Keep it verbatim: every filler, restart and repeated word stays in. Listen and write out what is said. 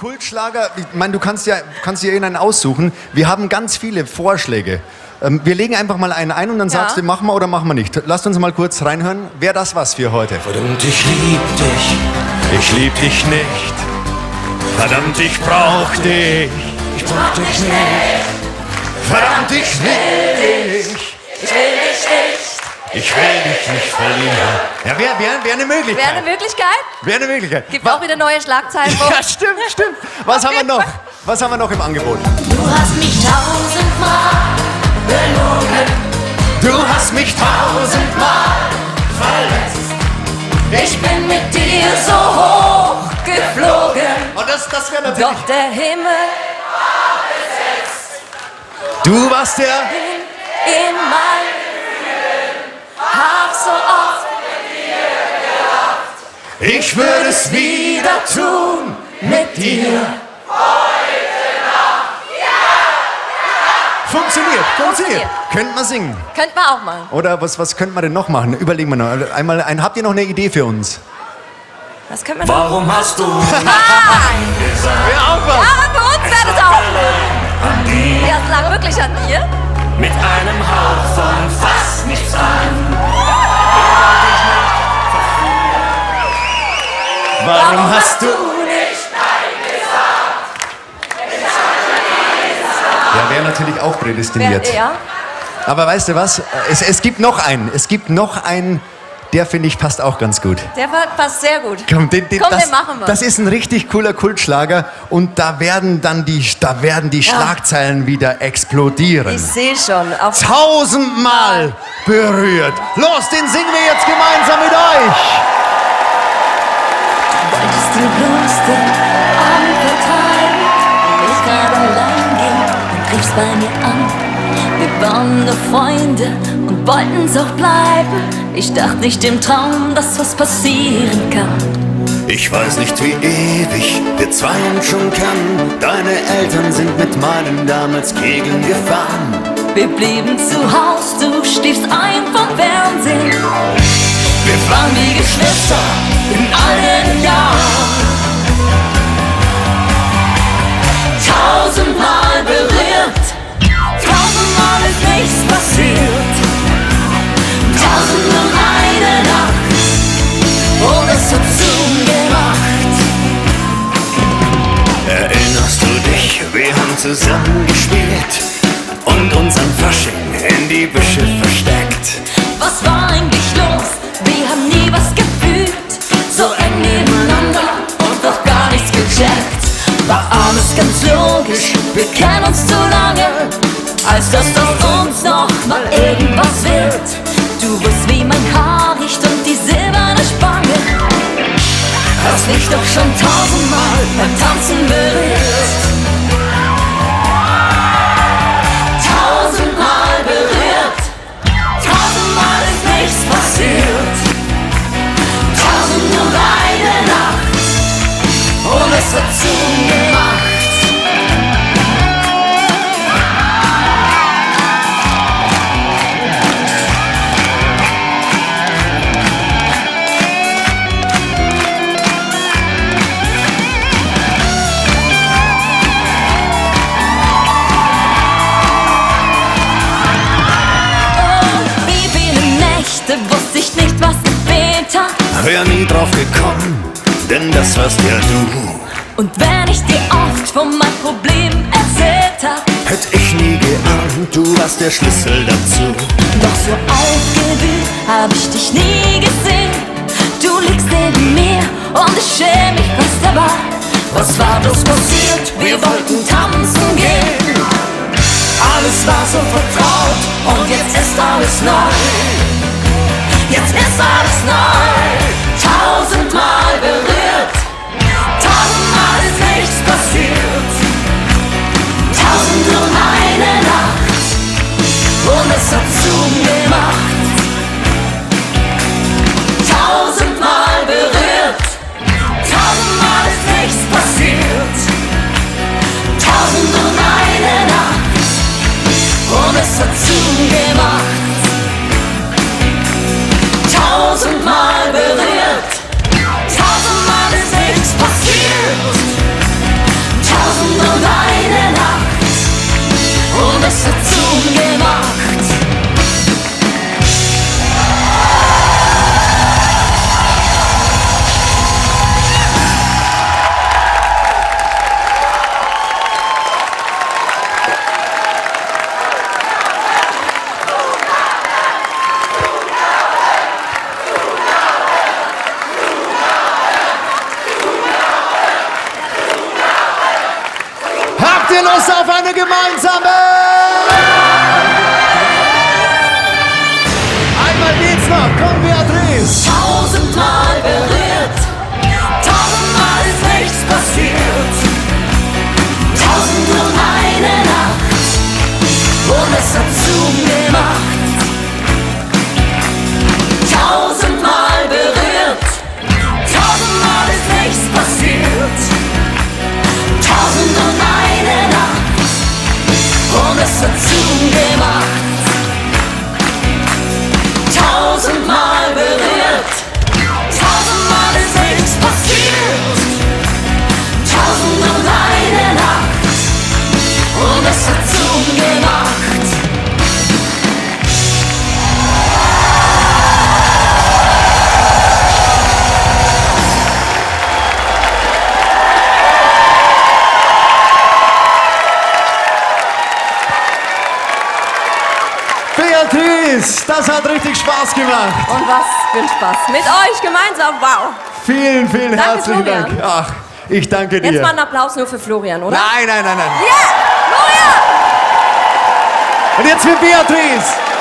Kultschlager, ich meine, du kannst ja, kannst dir irgendeinen aussuchen. Wir haben ganz viele Vorschläge. Ähm, wir legen einfach mal einen ein und dann Ja. sagst du, machen wir oder machen wir nicht. Lasst uns mal kurz reinhören. Wäre das was für heute? Verdammt, ich lieb dich, ich lieb dich nicht. Verdammt, ich brauch dich, ich brauch dich nicht. Verdammt, ich will dich, Ich will dich nicht. ich will dich nicht verlieren. Ja, wäre wär, wär eine Möglichkeit. Wäre eine Möglichkeit? Wäre eine Möglichkeit. Gibt Wa- auch wieder neue Schlagzeilen. wo- Ja, stimmt, stimmt. Was haben wir noch? Was haben wir noch im Angebot? Du hast mich tausendmal belogen. Du hast mich tausendmal verletzt. Ich bin mit dir so hoch geflogen. Und das, das wäre natürlich... Doch der Himmel Du warst der... in mein hab so oft Ich würde es wieder tun mit dir. Funktioniert, funktioniert. Könnte man singen. Könnte man auch mal. Oder was, was könnte man denn noch machen? Überlegen wir noch. Einmal, ein, habt ihr noch eine Idee für uns? Was können wir noch? Warum hast du Ah! Ja, auch was. Aber für uns wäre das auch gut. Ja, es lag wirklich an dir. mit einem Hauch von fast nichts an? Warum hast du... Ja, wäre natürlich auch prädestiniert. Wer, ja? Aber weißt du was? Es, es gibt noch einen. Es gibt noch einen, der finde ich passt auch ganz gut. Der passt sehr gut. Komm, den, den, Komm, das, den machen wir. Das ist ein richtig cooler Kultschlager und da werden dann die, da werden die Ja. Schlagzeilen wieder explodieren. Ich sehe schon. Auf Tausendmal berührt. Los, den singen wir jetzt gemeinsam mit euch. Wolltest du bloß den Abend vertreiben? Ich gerade allein ging und riefst bei mir an. Wir waren nur Freunde und wollten's auch bleiben. Ich dachte nicht im Traum, dass was passieren kann. Ich weiß nicht, wie ewig wir zweien schon kennen. Deine Eltern sind mit meinen damals Kegeln gefahren. Wir blieben zu Haus, du schliefst ein vom Fernsehen. Wir waren wie Geschwister In all den Jahren tausendmal berührt, tausendmal ist nichts passiert. Tausend und eine Nacht und es hat zugemacht. Erinnerst du dich, wir haben zusammen gespielt und unseren Fasching in die Büsche versteckt. Was war eigentlich los? Wir haben nie was gefühlt, so eng nebeneinander und doch gar nichts gecheckt. War alles ganz logisch, wir kennen uns zu lange, als dass aus uns noch mal irgendwas wird. Du bist wie mein Haarricht und die silberne Spange, hast mich doch schon tausendmal beim Tanzen berührt. Tausendmal berührt, tausendmal ist nichts passiert. Tausend und eine Nacht und es hat zugemacht. Oh, wie viele Nächte wusste ich nicht, was gefehlt hat. Wär nie drauf gekommen, denn das warst ja du. Und wenn ich dir oft von meinem Problem erzählt hab, Hätt ich nie geahnt, du warst der Schlüssel dazu. doch so aufgewühlt hab ich dich nie gesehen. Du liegst neben mir und ich schäm mich fast dabei. Was war bloß passiert? Wir wollten tanzen gehen. Alles war so vertraut und jetzt ist alles neu. Jetzt ist alles neu. Tausendmal berührt, tausendmal ist nichts passiert. Tausend und eine Nacht und es hat zugemacht. Tausendmal berührt, tausendmal ist nichts passiert. Tausend und eine Nacht und es hat zugemacht. Tausendmal berührt, ihr Lust auf eine gemeinsame? Einmal geht's noch. Komm, Beatrice. Tausendmal berührt, tausendmal ist nichts passiert. Tausend und eine Nacht, und es hat zugemacht. Tausendmal berührt, tausendmal ist nichts passiert. Tausend und eine Nacht, und es hat zugemacht. Tausendmal berührt, tausendmal ist nichts passiert. Tausend und eine Nacht, und es hat zugemacht. Beatrice, das hat richtig Spaß gemacht. Und was für ein Spaß. Mit euch gemeinsam, wow. Vielen, vielen Danke, herzlichen Florian. Dank. Ach, ich danke dir. Jetzt mal einen Applaus nur für Florian, oder? Nein, nein, nein, nein. Ja, Florian! Und jetzt für Beatrice.